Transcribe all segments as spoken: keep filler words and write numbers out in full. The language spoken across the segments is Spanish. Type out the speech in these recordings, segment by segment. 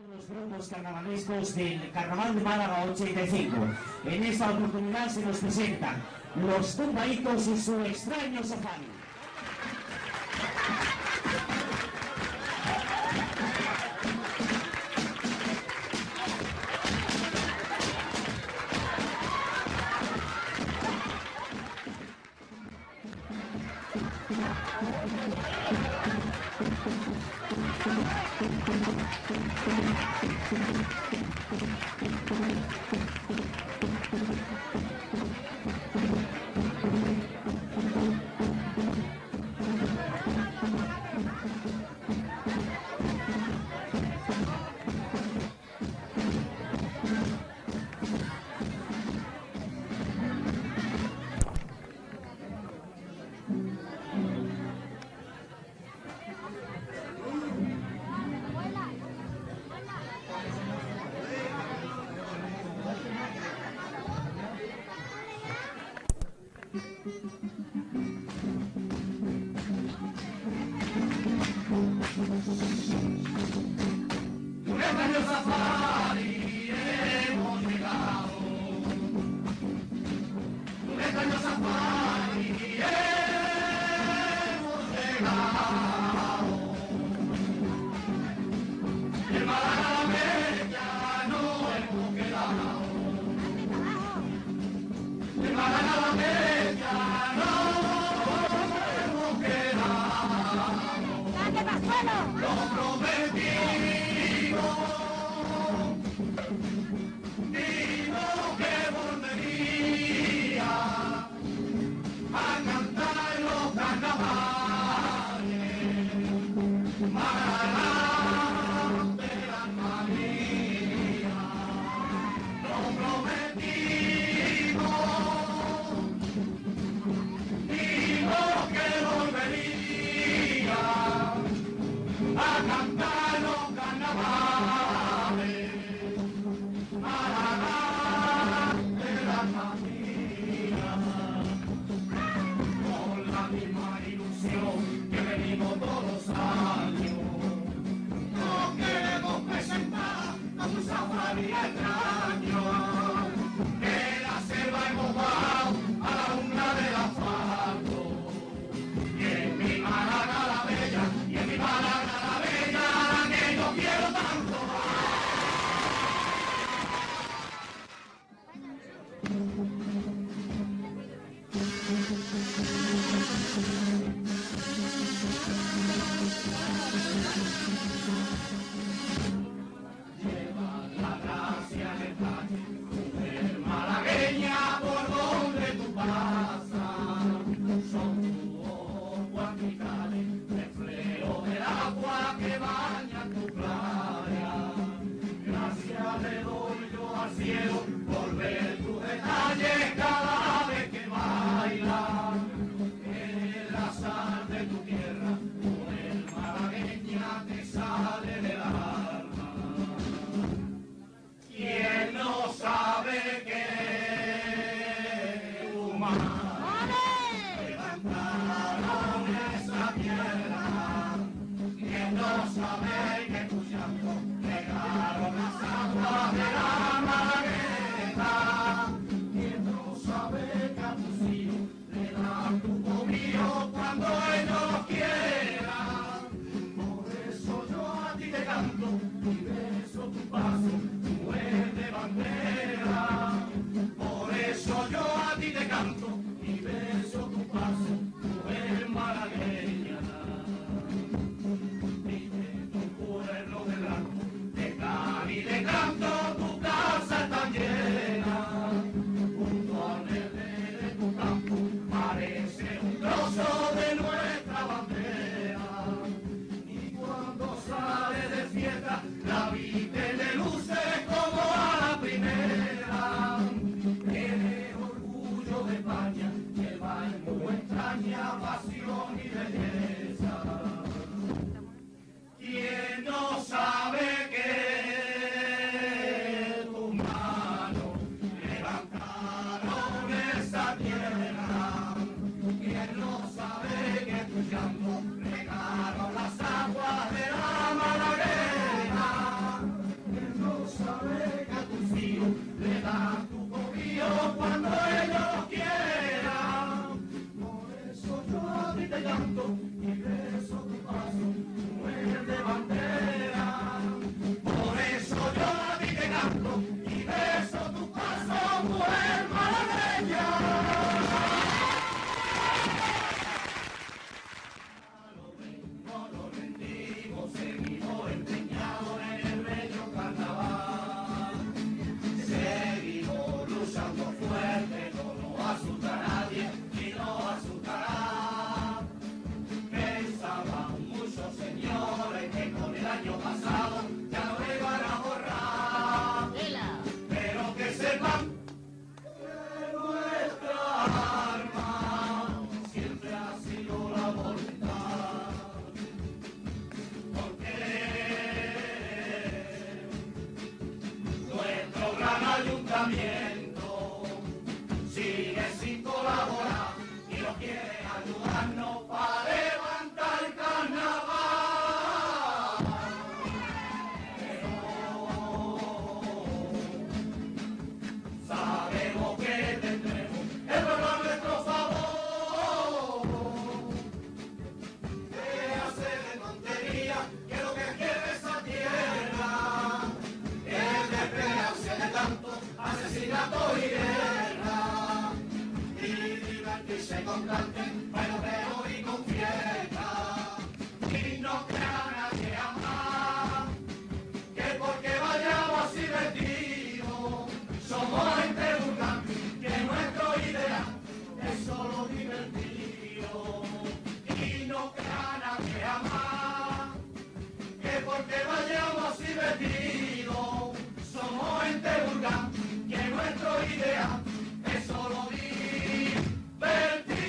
Los grupos carnavalescos del Carnaval de Málaga ochenta y cinco. En esta oportunidad se nos presentan los Tumbaitos y su extraño safari. que con el año pasado ya no me van a borrar. Pero que sepan que nuestra arma siempre ha sido la voluntad. Porque nuestro gran ayuntamiento sigue sin colaborar y no quiere ayudarnos para levantar el carnaval. Pero sabemos que tendremos el pueblo a nuestro favor. Déjase de tontería, que lo que quiere esa tierra es despegarse de tanto asesinato y guerra y divertirse con cante, bailoteo y con fiesta. Y no crean a nadie jamás que porque vayamos así vestidos somos gente vulgar, que nuestro ideal es solo divertido. Y no crean a nadie jamás que porque vayamos así vestidos somos gente vulgar, que nuestro ideal es solo divertido.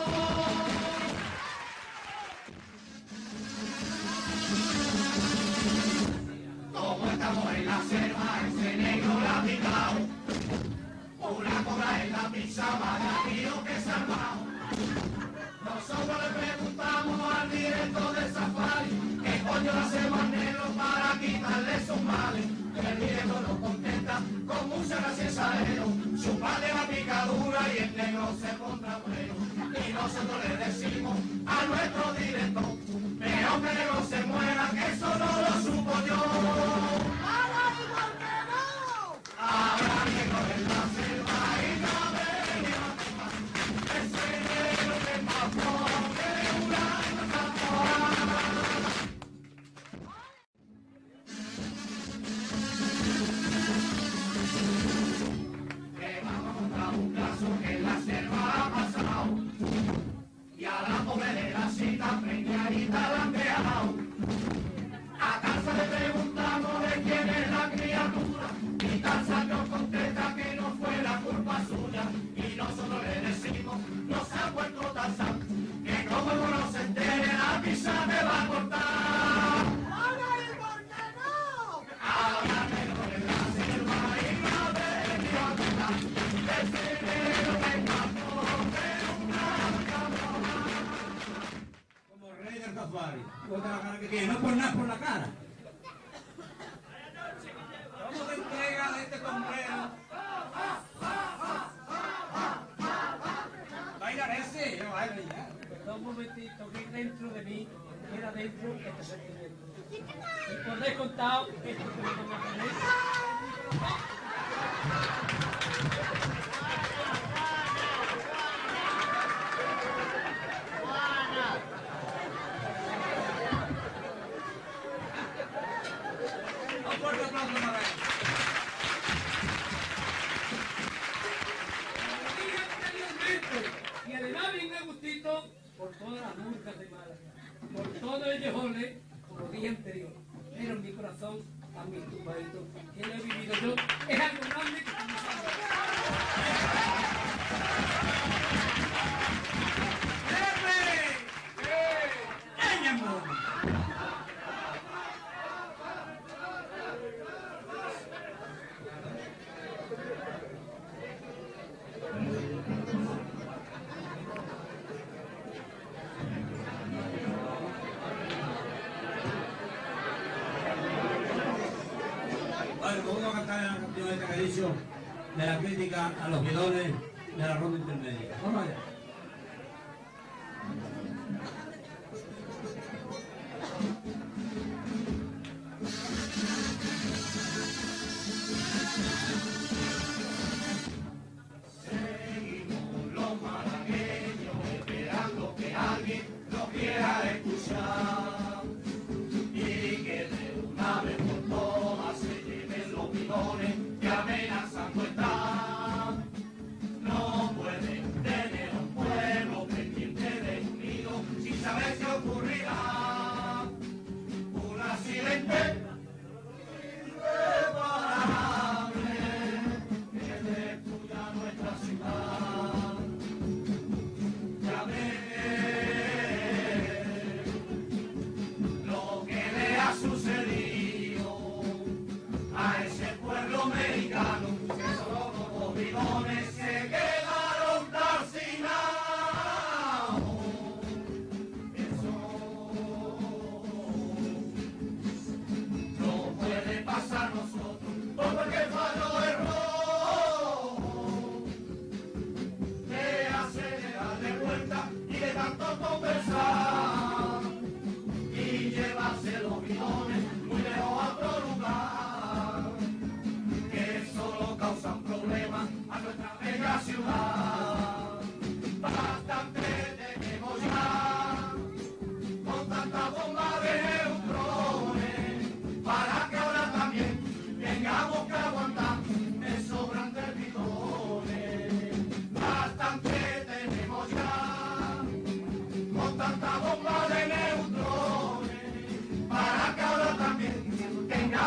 Como estamos en la selva, ese negro la ha picado, una cobra en la pizza, vaya tío que se ha armado. Nosotros le preguntamos al director de Safari qué coño le hacemos al negro para quitarle sus males. El director nos contesta con mucha gracia y salero, su padre la picadura y el negro se pondrá bueno. Y nosotros le decimos a nuestro director, pero que el negro se muera, que eso no lo supo yo. Habrá negro en la selva y no venía más. Ese negro que es más pobre de una que vamos a contar un caso que en la selva ha pasado y a la pobre de la cita preñadita la han dejado. A casa le preguntamos de quién es la criatura y Tarzán nos contesta que no fue la culpa suya. Y nosotros le decimos, no se ha vuelto Tarzán, que como no se entere la pizza me va a cortar. ¡Ahora y por qué no! Ahora negro en la selva y no venía a contar. Ese negro que escapó de una camorra. Como rey del safari, otra la cara que tiene, no por nada por la cara. ¿Cómo se entrega de este sombrero? Baila ese, yo bailo ya. Perdón un momentito, que dentro de mí queda dentro este sentimiento. Y por descontado, esto que me pongo a tener. Un fuerte aplauso para él. Como dije anteriormente, y además bien a gustito por todas las multas de Málaga, por todo el llejole, como dije anterior. Pero en mi corazón, a mi tumbadito, que lo he vivido yo, es algo grande que estamos hablando. Bueno, pues vamos a cantar la canción esta que he dicho de la crítica a los guidones de la ronda intermedia. Vamos allá. Seguimos los malagueños esperando que alguien nos quiera escuchar y que de una vez por todas se lleven los bidones que amenazando están. No pueden tener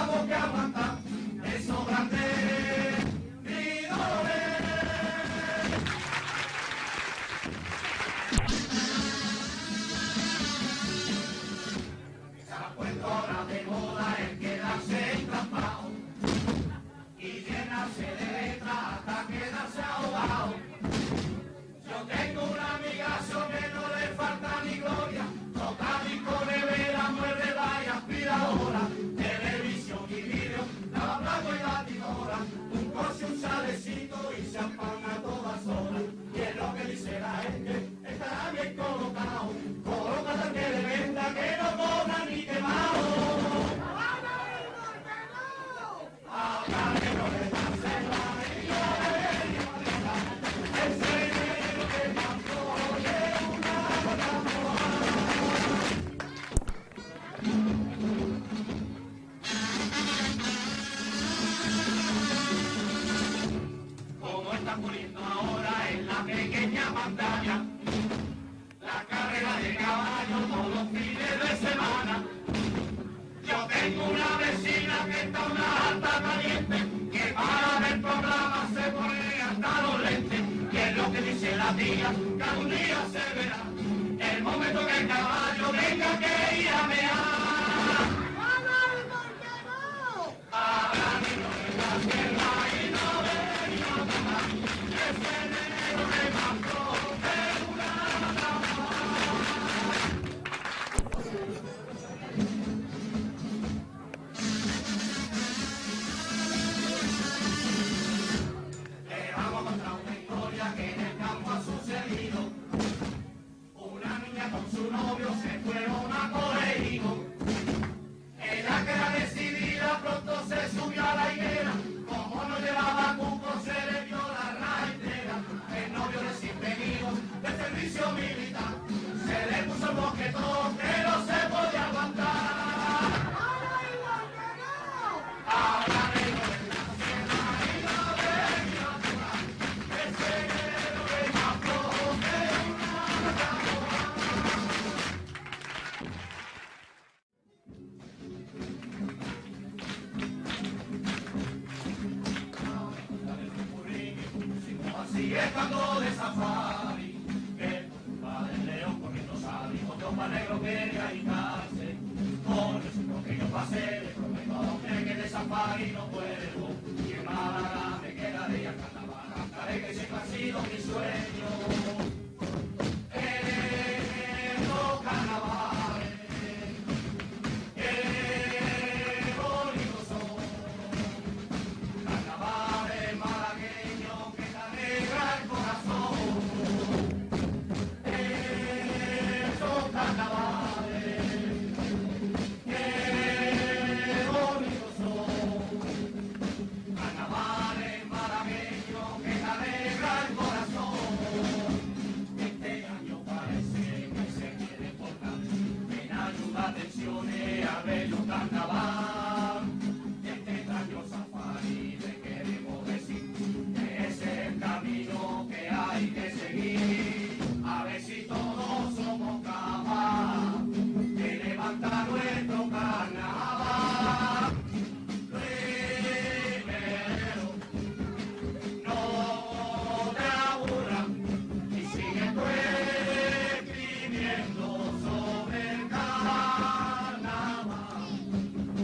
tengamos que aguantar esos grandes ridores. Se ha puesto ahora de moda el quedarse entrampado y llenarse de letras hasta quedarse ahogado. Yo tengo un amigazo que no le falta ni gloria, toca disco, nevera, muerde, vaya, aspiradora, televisión y vídeo, lava plato y batidora, un coche, un salecito y se apaga a todas horas. Y es lo que dice la gente, estará bien colocado, colócate al que le venda, que no cobra ni quemado. Ahora que no le dan selva, y no le ven ni manera, ese dinero que pasó es una gota como están poniendo ahora en la pequeña pantalla la carrera de caballo todos los fines de semana. Yo tengo una vecina que está una alta caliente, que para ver programas se pone hasta los lentes. Y es lo que dice la tía, que algún día se verá el momento que el caballo venga que ir a mear. Ahora ni no le da tierra y no ve ni nada más. Ese enero me mató de una rama. Le vamos a contar una historia que en el campo ha sucedido. Una niña con su novio se fueron a Corregido. Ella que era decidida pronto se subió a la higuera. Como no llevaba cuco se le dio la raja entera. El novio recién venido de servicio militar se le puso el boquetón que no se podía aguantar. Ahora vengo de la sierra y no venía a jugar. Ese guerrero que mató de una rama. Así estando de safari, el padre león corriendo sale, otro pa' negro quería hincarse. Con el que yo pasé, le prometo a hombre que de safari no puedo. Y en Málaga me quedaré al carnaval, cantaré que siempre ha sido mi sueño. En los carnavales, qué bonitos son. Carnavales malagueños que te alegra el corazón. Esos carnavales, qué bonitos son. Carnavales malagueños que te alegra el corazón. Este año parece que se quiere portar en ayuda, atenciones al bello carnaval. Este año safari le queremos decir que ese es el camino que hay que seguir. A ver si todos somos capaces de levantar nuestro carnaval. Primero, no te aburras y sigue tú escribiendo sobre el carnaval.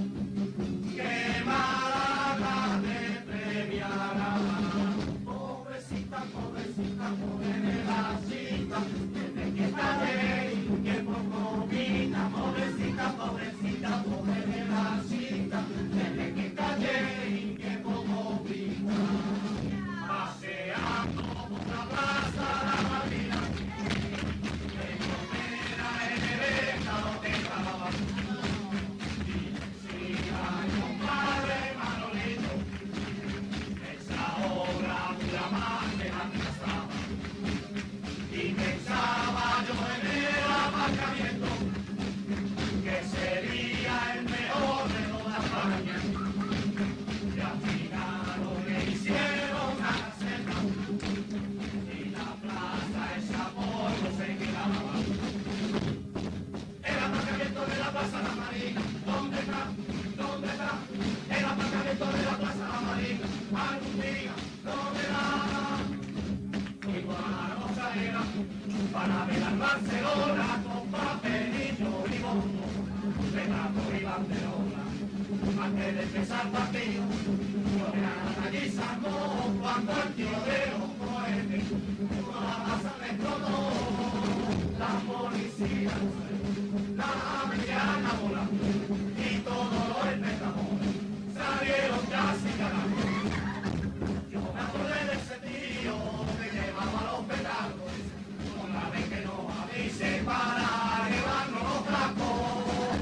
Barcelona con papelillo y bombo, retrato y banderola. Antes de empezar el partido, yo era allí salmón cuando el tío de los cohetes, toda la masa me explotó. La policía, la americana volando y todos los espectadores salieron casi ganando. Yo me acordé de ese tío que llevaba los petardos, una vez que nos avise para llevarnos los frascos.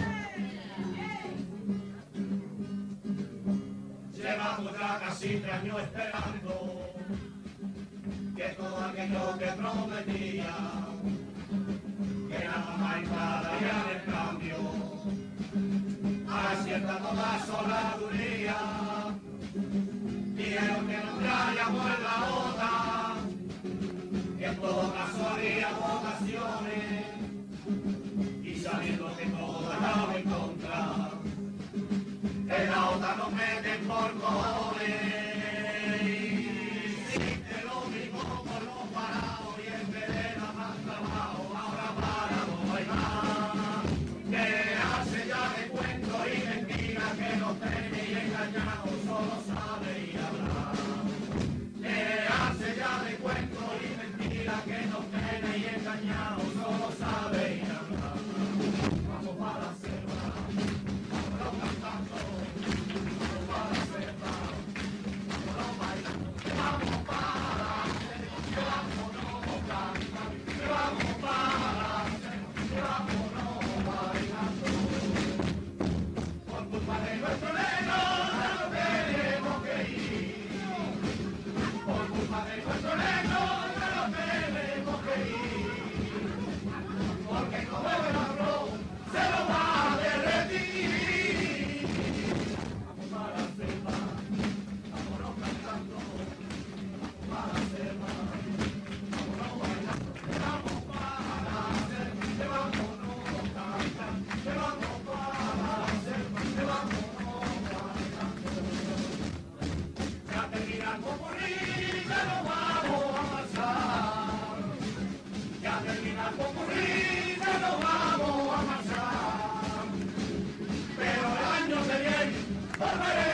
Llevamos ya casi tres años esperando que todo aquello que prometía, que nada más nada y en el cambio acierta toda sobraduría. Dijeron que nos traíamos en la bota, que en todo caso haría votaciones, y sabiendo que todo estaba en contra, que la otra nos meten por cojones. Hiciste lo mismo por los parados y en vez de dar más trabajo, ahora para no hay más. Quedarse ya de cuentos y mentiras que nos tenéis engañados, solo sabéis hablar. Quedarse ya de cuentos y mentiras que nos tenéis engañados, solo sabéis hablar. Vamos para la selva, vámonos cantando, vamos para la selva, vámonos bailando, vamos para la selva, vámonos cantando, vamos para la selva, vámonos bailando. Por culpa de nuestro negro no tenemos que ir, por culpa de nuestro negro no tenemos que ir, porque como el arroz se lo va a derretir. Vamos para la selva, vámonos cantando, vamos para la selva, vámonos bailando, vamos para la selva, vámonos cantando, vamos para la selva, vámonos bailando. Ya termina el popurrí, ya nos vamos a marchar. Ya termina el popurrí, ya nos vamos a marchar. Pero el año que viene volveremos.